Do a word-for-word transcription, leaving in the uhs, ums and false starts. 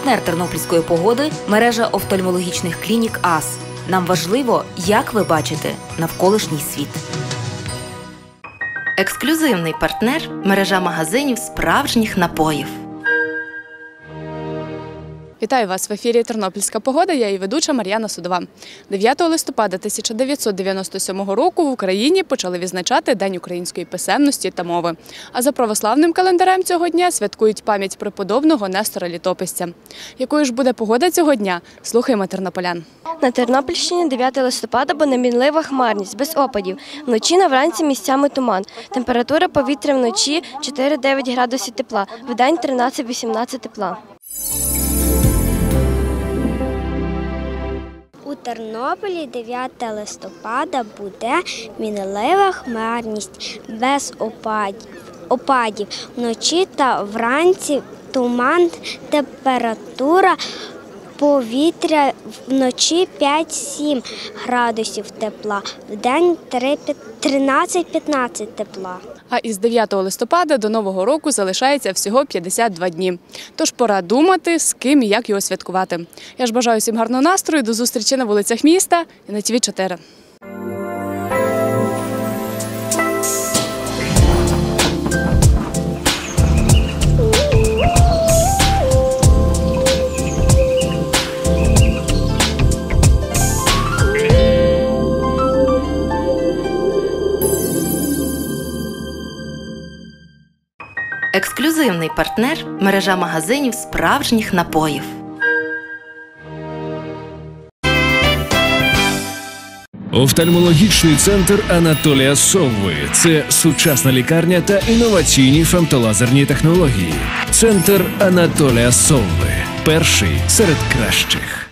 партнер тернопільської погоди – мережа офтальмологічних клінік АС. Нам важливо, як ви бачите навколишній світ. Ексклюзивний партнер – мережа магазинів справжніх напоїв. Вітаю вас в ефірі «Тернопільська погода», я її ведуча Мар'яна Судова. дев'ятого листопада тисяча дев'ятсот дев'яносто сьомого року в Україні почали відзначати День української писемності та мови. А за православним календарем цього дня святкують пам'ять преподобного Нестора Літописця. Якою ж буде погода цього дня? Слухаємо тернополян. На Тернопільщині дев'ятого листопада буде мінлива хмарність, без опадів. Вночі на вранці місцями туман. Температура повітря вночі чотири-дев'ять градусів тепла, вдень тринадцять-вісімнадцять тепла. У Тернополі дев'ятого листопада буде мінлива хмарність, без опадів. опадів. Вночі та вранці туман, температура повітря вночі п'ять-сім градусів тепла, вдень тринадцять-п'ятнадцять тепла. А із дев'ятого листопада до Нового року залишається всього п'ятдесят два дні. Тож пора думати, з ким і як його святкувати. Я ж бажаю всім гарного настрою, до зустрічі на вулицях міста і на Ті Ві чотири. Ексклюзивний партнер – мережа магазинів справжніх напоїв. Офтальмологічний центр Анатолія Совви – це сучасна лікарня та інноваційні фемтолазерні технології. Центр Анатолія Совви – перший серед кращих.